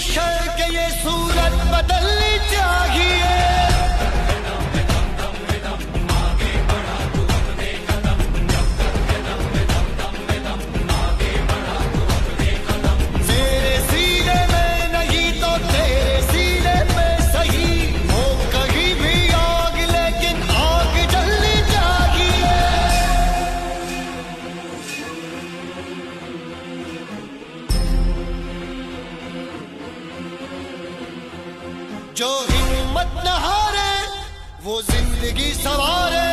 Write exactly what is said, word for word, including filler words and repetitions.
शय के ये सूरत बदलनी चाहिए। तेरे सीने में नहीं तो तेरे सीने में सही हो कहीं भी आग, लेकिन आग जलनी चाहिए। जो हिम्मत न हारे वो जिंदगी सवारे।